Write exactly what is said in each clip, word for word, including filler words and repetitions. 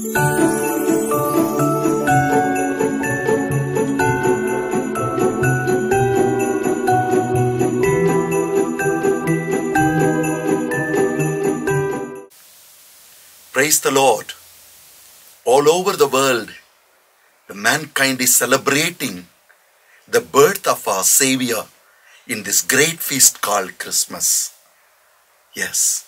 Praise the Lord. All over the world, the mankind is celebrating the birth of our Savior in this great feast called Christmas. Yes,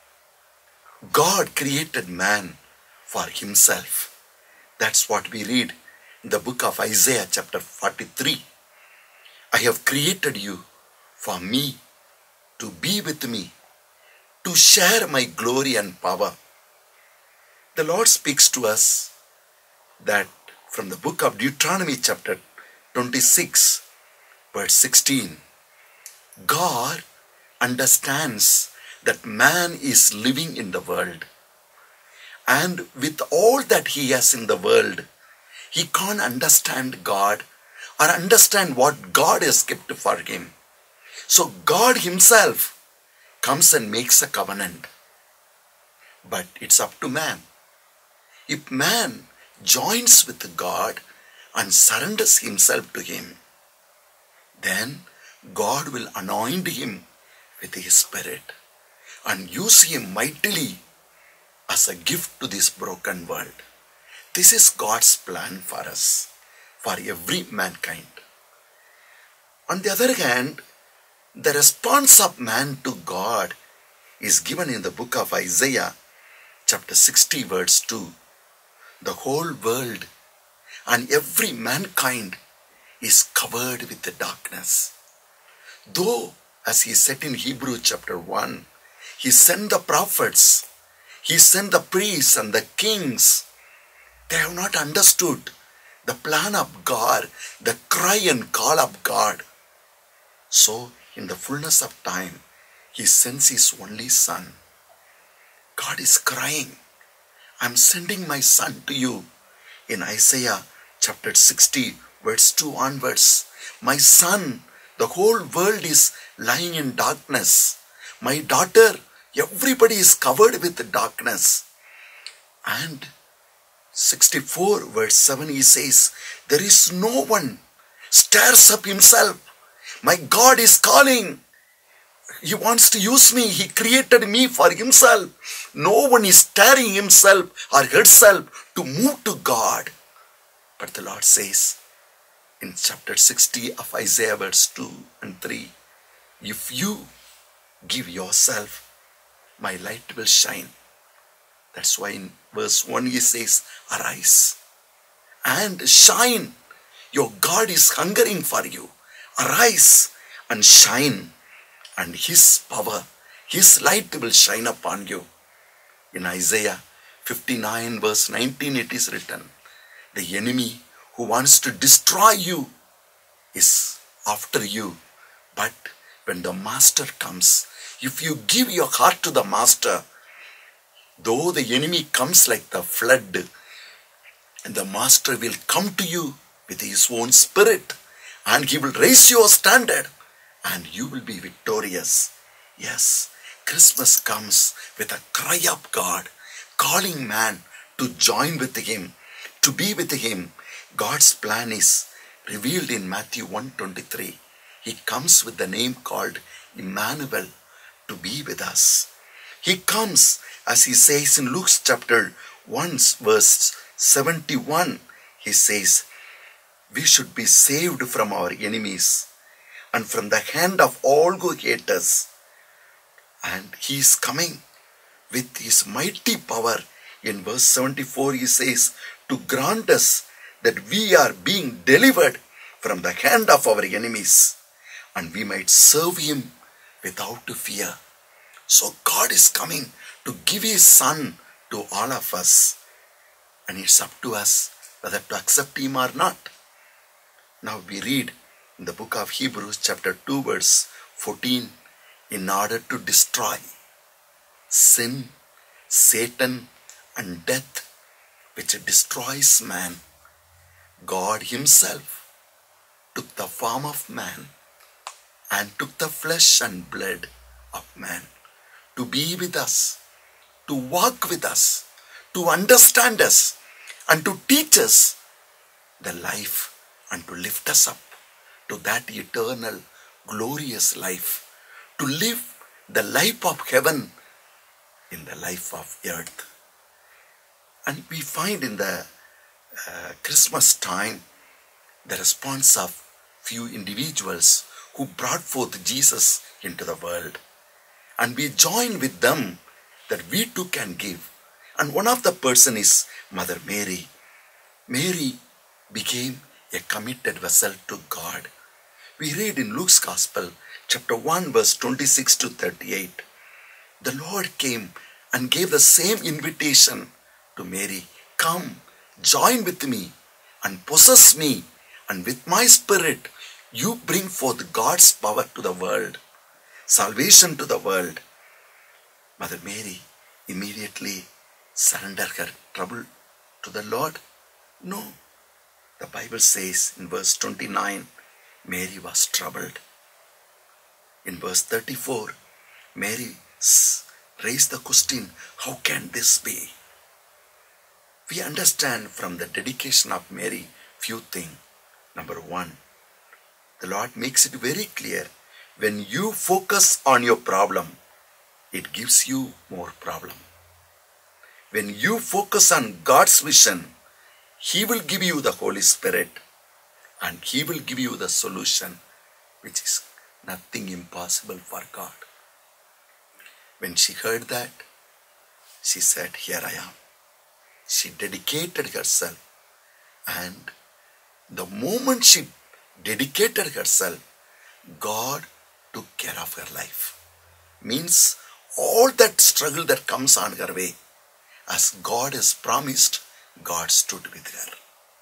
God created man for himself. That's what we read in the book of Isaiah chapter forty-three. I have created you for me, to be with me, to share my glory and power. The Lord speaks to us that from the book of Deuteronomy chapter twenty-six verse sixteen, God understands that man is living in the world, and with all that he has in the world, he can't understand God or understand what God has kept for him. So God himself comes and makes a covenant. But it's up to man. If man joins with God and surrenders himself to him, then God will anoint him with his spirit and use him mightily as a gift to this broken world. This is God's plan for us, for every mankind. On the other hand, the response of man to God is given in the book of Isaiah chapter sixty verse two. The whole world and every mankind is covered with the darkness. Though, as he said in Hebrew chapter one, he sent the prophets, he sent the priests and the kings, they have not understood the plan of God, the cry and call of God. So, in the fullness of time, he sends his only son. God is crying, I'm sending my son to you. In Isaiah chapter sixty verse two onwards, my son, the whole world is lying in darkness. My daughter, everybody is covered with darkness. And sixty-four verse seven he says, there is no one stirs up himself. My God is calling. He wants to use me. He created me for himself. No one is stirring himself or herself to move to God. But the Lord says in chapter sixty of Isaiah verse two and three, if you give yourself, my light will shine. That's why in verse one he says, arise and shine. Your God is hungering for you. Arise and shine, and his power, his light will shine upon you. In Isaiah fifty-nine verse nineteen it is written, the enemy who wants to destroy you is after you. But when the master comes, if you give your heart to the master, though the enemy comes like the flood, and the master will come to you with his own spirit, and he will raise your standard, and you will be victorious. Yes, Christmas comes with a cry of God, calling man to join with him, to be with him. God's plan is revealed in Matthew one twenty-three. He comes with the name called Emmanuel, to be with us. He comes, as he says in Luke chapter one verse seventy-one, he says, we should be saved from our enemies and from the hand of all who hate us. And he is coming with his mighty power. In verse seventy-four he says, to grant us that we are being delivered from the hand of our enemies, and we might serve him without fear. So God is coming to give his son to all of us, and it's up to us whether to accept him or not. Now we read in the book of Hebrews chapter two verse fourteen, in order to destroy sin, Satan and death, which destroys man, God himself took the form of man and took the flesh and blood of man to be with us, to walk with us, to understand us and to teach us the life and to lift us up to that eternal, glorious life, to live the life of heaven in the life of earth. And we find in the uh, Christmas time the response of few individuals who brought forth Jesus into the world. And we join with them that we too can give. And one of the person is Mother Mary. Mary became a committed vessel to God. We read in Luke's Gospel, chapter one, verse twenty-six to thirty-eight. The Lord came and gave the same invitation to Mary. Come, join with me and possess me, and with my spirit you bring forth God's power to the world, salvation to the world. Mother Mary immediately surrendered her trouble to the Lord? No. The Bible says in verse twenty-nine, Mary was troubled. In verse thirty-four, Mary raised the question, how can this be? We understand from the dedication of Mary few things. Number one, the Lord makes it very clear, when you focus on your problem, it gives you more problem. When you focus on God's vision, He will give you the Holy Spirit and He will give you the solution, which is nothing impossible for God. When she heard that, she said, here I am. She dedicated herself, and the moment she dedicated herself, God took care of her life. Means all that struggle that comes on her way, as God has promised, God stood with her.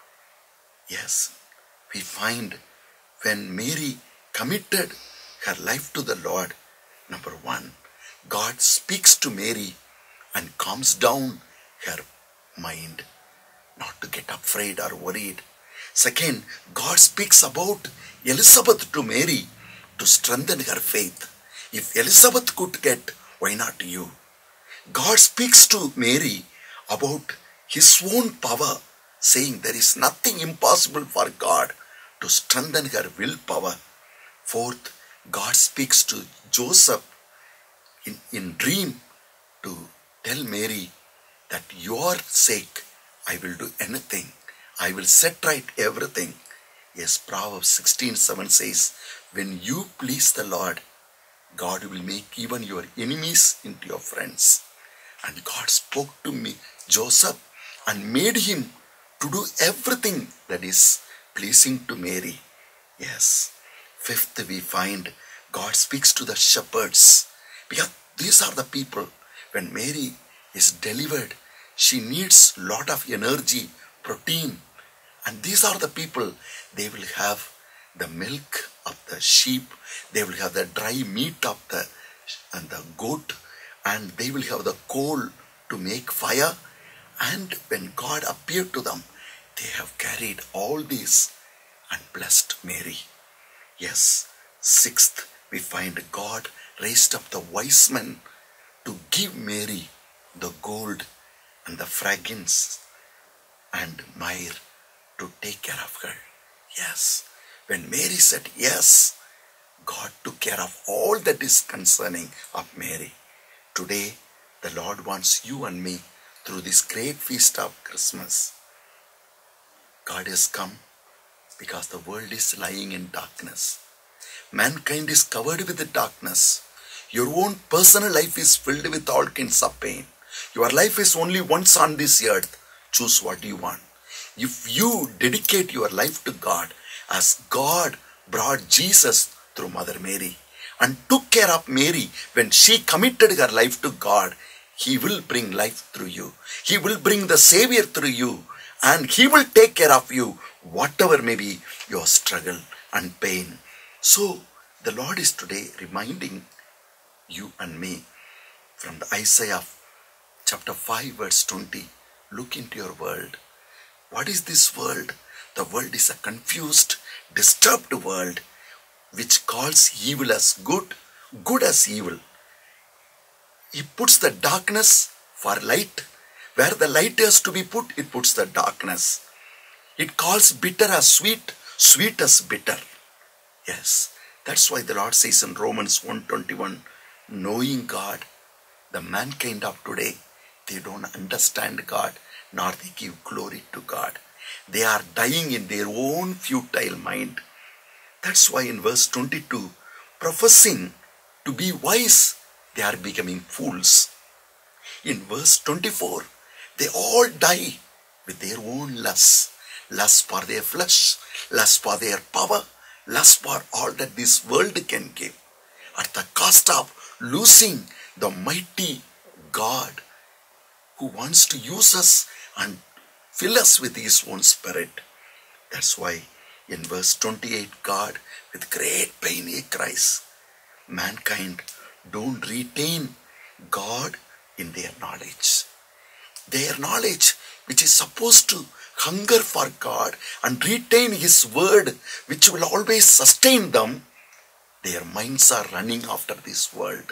Yes, we find when Mary committed her life to the Lord, number one, God speaks to Mary and calms down her mind, not to get afraid or worried. Second, God speaks about Elizabeth to Mary to strengthen her faith. If Elizabeth could get, why not you? God speaks to Mary about His own power, saying there is nothing impossible for God, to strengthen her willpower. Fourth, God speaks to Joseph in, in dream to tell Mary that your sake I will do anything. I will set right everything. Yes, Proverbs sixteen seven says, when you please the Lord, God will make even your enemies into your friends. And God spoke to me, Joseph, and made him to do everything that is pleasing to Mary. Yes. Fifth, we find God speaks to the shepherds, because these are the people, when Mary is delivered, she needs lot of energy, protein, and these are the people, they will have the milk of the sheep, they will have the dry meat of the and the goat, and they will have the coal to make fire. And when God appeared to them, they have carried all these and blessed Mary. Yes. Sixth, we find God raised up the wise men to give Mary the gold and the fragrance and myrrh to take care of her. Yes. When Mary said yes, God took care of all that is concerning of Mary. Today, the Lord wants you and me, through this great feast of Christmas. God has come because the world is lying in darkness. Mankind is covered with the darkness. Your own personal life is filled with all kinds of pain. Your life is only once on this earth. Choose what you want. If you dedicate your life to God, as God brought Jesus through Mother Mary and took care of Mary when she committed her life to God, He will bring life through you. He will bring the Savior through you, and He will take care of you, whatever may be your struggle and pain. So, the Lord is today reminding you and me from the Isaiah chapter five verse twenty. Look into your world. What is this world? The world is a confused, disturbed world which calls evil as good, good as evil. He puts the darkness for light. Where the light is to be put, it puts the darkness. It calls bitter as sweet, sweet as bitter. Yes, that's why the Lord says in Romans one twenty-one, knowing God, the mankind of today, they don't understand God, nor they give glory to God. They are dying in their own futile mind. That's why in verse twenty-two, professing to be wise, they are becoming fools. In verse twenty-four, they all die with their own lusts. Lust for their flesh, lust for their power, lust for all that this world can give, at the cost of losing the mighty God who wants to use us and fill us with His own Spirit. That's why in verse twenty-eight, God with great pain He cries, mankind don't retain God in their knowledge. Their knowledge, which is supposed to hunger for God and retain His word, which will always sustain them, their minds are running after this world.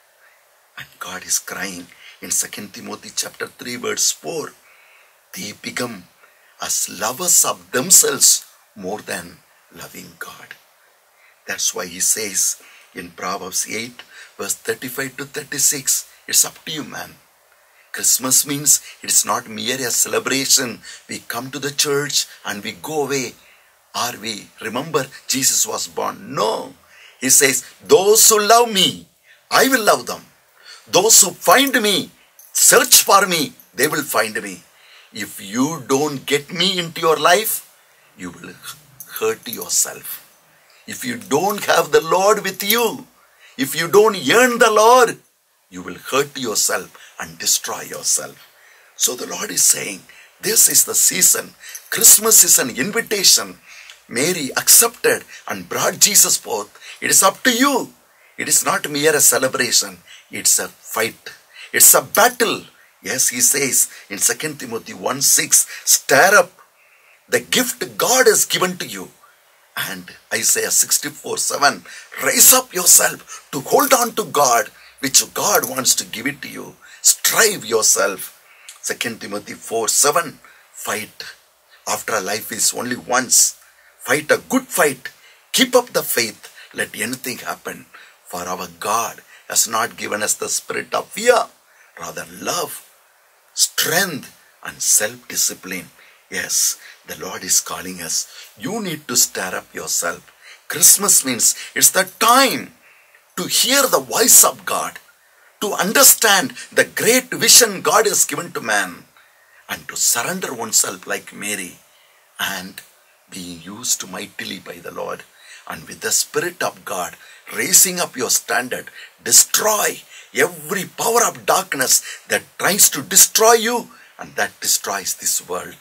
And God is crying in Second Timothy chapter three verse four, they become as lovers of themselves more than loving God. That's why He says in Proverbs eight verse thirty-five to thirty-six, it's up to you, man. Christmas means it's not mere a celebration. We come to the church and we go away. Or we remember Jesus was born. No. He says, those who love me, I will love them. Those who find me, search for me, they will find me. If you don't get me into your life, you will hurt yourself. If you don't have the Lord with you, if you don't yearn the Lord, you will hurt yourself and destroy yourself. So the Lord is saying, this is the season. Christmas is an invitation. Mary accepted and brought Jesus forth. It is up to you. It is not mere a celebration. It's a fight. It's a battle. Yes, He says in Second Timothy one six, stir up the gift God has given to you. And Isaiah sixty-four seven, raise up yourself to hold on to God, which God wants to give it to you. Strive yourself. Second Timothy four seven, fight. After life is only once. Fight a good fight. Keep up the faith. Let anything happen. For our God has not given us the spirit of fear, rather love, strength, and self-discipline. Yes, the Lord is calling us. You need to stir up yourself. Christmas means it's the time to hear the voice of God, to understand the great vision God has given to man, and to surrender oneself like Mary, and being used mightily by the Lord, and with the Spirit of God raising up your standard, destroy every power of darkness that tries to destroy you and that destroys this world.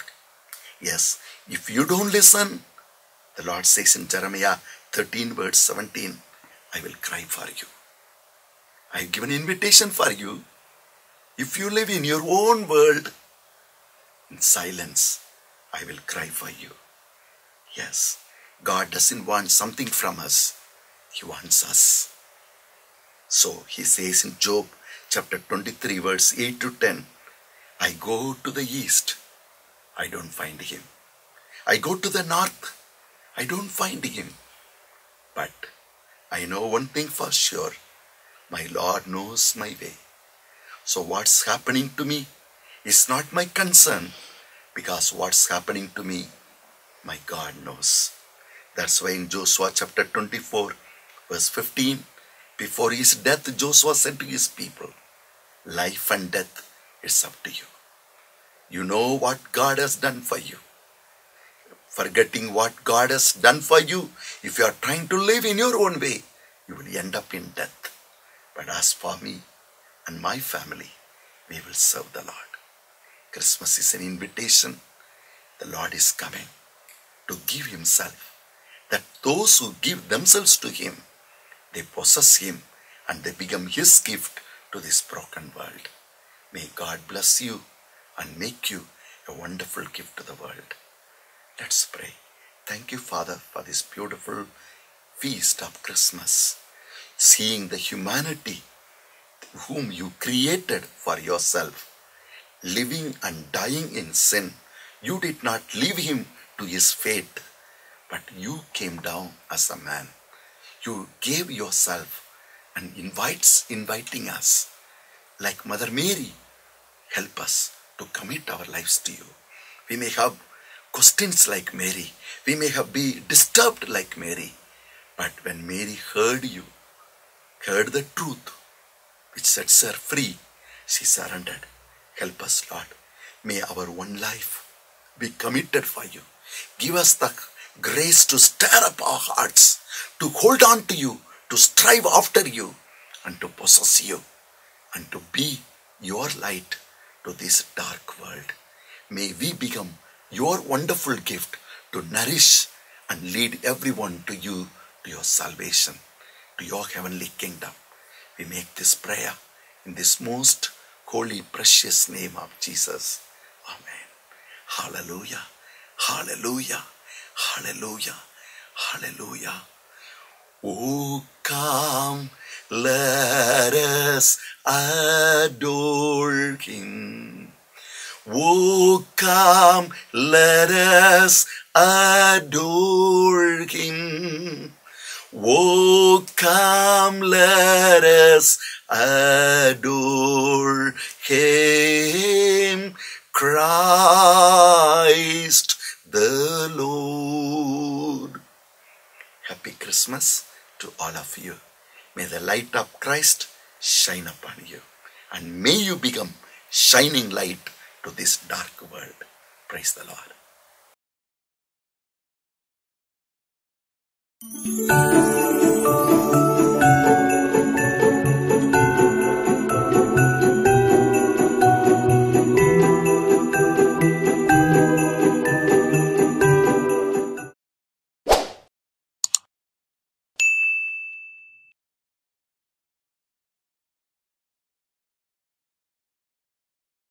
Yes, if you don't listen, the Lord says in Jeremiah thirteen verse seventeen, I will cry for you. I have given invitation for you. If you live in your own world, in silence, I will cry for you. Yes, God doesn't want something from us. He wants us. So He says in Job chapter twenty-three verse eight to ten, I go to the east, I don't find Him. I go to the north, I don't find Him. But I know one thing for sure, my Lord knows my way. So what's happening to me is not my concern, because what's happening to me, my God knows. That's why in Joshua chapter twenty-four verse fifteen, before his death, Joshua said to his people, life and death, it's up to you. You know what God has done for you. Forgetting what God has done for you, if you are trying to live in your own way, you will end up in death. But as for me and my family, we will serve the Lord. Christmas is an invitation. The Lord is coming to give Himself, that those who give themselves to Him, they possess Him and they become His gift to this broken world. May God bless you and make you a wonderful gift to the world. Let's pray. Thank you, Father, for this beautiful feast of Christmas, seeing the humanity whom you created for yourself, living and dying in sin. You did not leave him to his fate, but you came down as a man. You gave yourself and invites, inviting us. Like Mother Mary, help us to commit our lives to you. We may have questions like Mary. We may have be disturbed like Mary. But when Mary heard you, heard the truth, which sets her free, she surrendered. Help us, Lord. May our one life be committed for you. Give us the grace to stir up our hearts, to hold on to you, to strive after you, and to possess you, and to be your light to this dark world. May we become your wonderful gift to nourish and lead everyone to you, to your salvation, to your heavenly kingdom. We make this prayer in this most holy, precious name of Jesus. Amen. Hallelujah. Hallelujah. Hallelujah. Hallelujah. Oh, come, let us adore him. Oh, come, let us adore him. Oh, come, let us adore him, Christ the Lord. Happy Christmas to all of you. May the light of Christ shine upon you, and may you become shining light to this dark world. Praise the Lord.